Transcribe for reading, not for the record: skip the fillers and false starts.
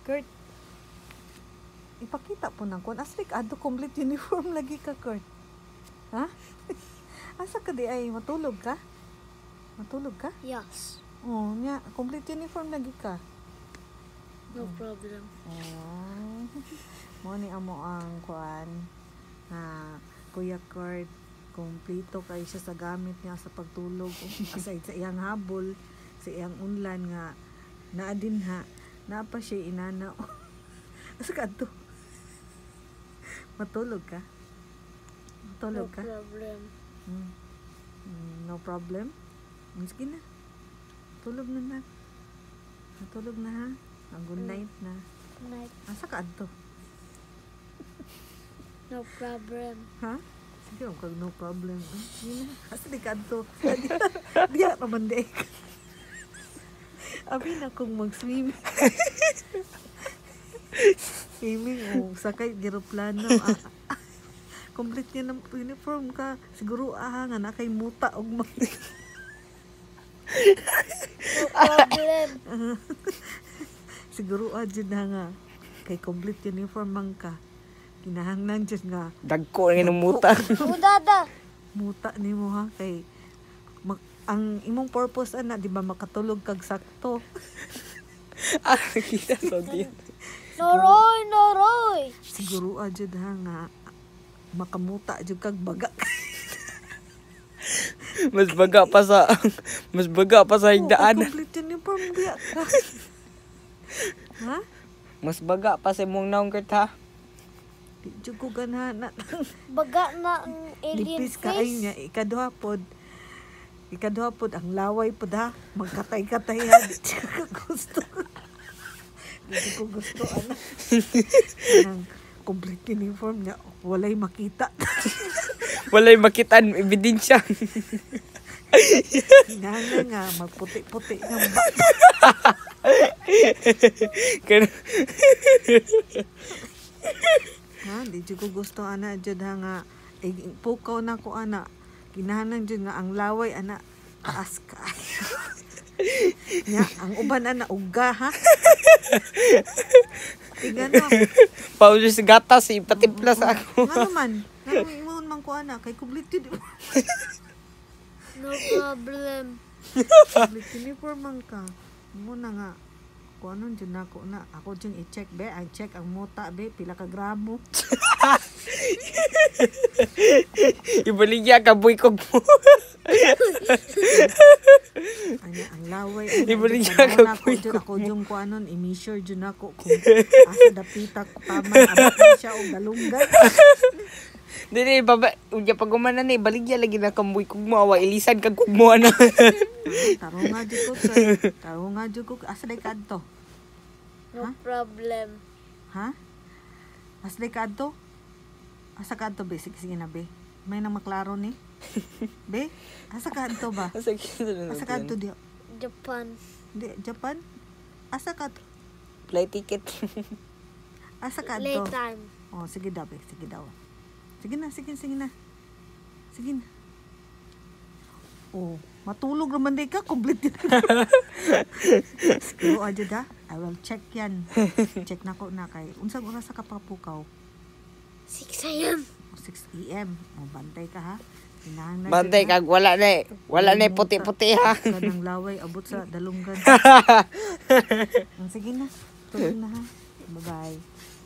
Kurt, ipakita po na kun asrik adto complete uniform lagi ka, Kurt. Ha? Asa ka di ay matulog ka? Matulog ka? Yes. Oh, nya complete uniform lagi ka. No problem. Oh. Mo ni amo ang kuan na Kuya Kurt, kompleto kay siya sa gamit niya sa pagtulog. Aside sa iyang habol, sa iyang unlan nga naa din ha, naa pa siya inana. Asa ka to? Matulog ka? Matulog ka? No problem. No problem? Sige na. Tulog na na. Natulog na ha. Good night na. Night. Asa ka to? No problem. Ha? Sige, kag no problem. Sige na. Asa di ka to? Di ka naman di. Abi na kung mag-swimming. Swimming o sakay aeroplano. Complete niya ng uniform ka. Siguro nga na kay muta og No problem. siguro dyan na nga kay complete uniform man ka. Kinahanglan dyan nga Dagko ang inumuta. Udada. muta ni mo ha kay ang imong purpose ana di ba makatulog kag sakto. Kita so din. Noroy, noroy. Siguro dyan ha nga makamuta jud kag baga. Mas baga pa sa higdaan. Complete uniform biya ka. Ha? Mas baga pa sa mong naong Kurt ha. Di jud ko ganana. Baga na ang alien Lipis ka ay face. niya ikaduha pod ang laway pod ha. Magkatay-katay ha. Di ko gusto. Di ko gusto ana. Ang complete uniform niya walay makita. Walay makitaan ebidensya. Hinahanglan nga magputi-puti nga ba. Ha, di jud ko gusto ana jud ha nga pukaw na ko ana. Kinahanglan jud nga ang laway ana taas ka. Nya ang uban ana uga ha. Tigano. Paulo sa gatas ipatimpla sa ako. Nga naman. Nga imon man ko ana kay complete No problem. complete uniform man ka. Mo na nga kung anong dyan ako na. Ako dyan i-check be. Ang check ang muta be. Pila ka gramo. Ibaligya ka boy kog mo. Anya, ang laway. Ibaligya Ako ka boy dyan. kog Ako mo. dyan ko anon. I-measure dyan ako. Kung asa dapita ko tama. Abot na siya o galunggan. Dili baba unya pag umana ni baligya lagi na kamboy kog mo awa ilisan kag kog mo ana. Taro nga dyan ko. Sir. Taro nga dyan ko. Asa day ka adto? No problem. Ha? Asa day ka adto? Asa ka adto be? Sige na be. May nang maklaro ni. Be? Asa ka adto ba? Asa kita na. Asa ka adto di? Japan. Di, Japan? Asa ka adto? Flight ticket. Asa ka Late adto? time. Oh, sige daw be. Sige daw. Sige na. Sige na. Oh, matulog naman di ka. Complete yun. Siguro aja da. I will check yan. Check na ko na kay. Unsang oras sa kapapukaw? 6 a.m. 6 a.m. Oh, bantay ka ha. Kinahanglan Bantay dyan, ha? kag wala na puti-puti ha. Kanang laway abot sa dalunggan. Sige na. Tulog na ha. Bye-bye.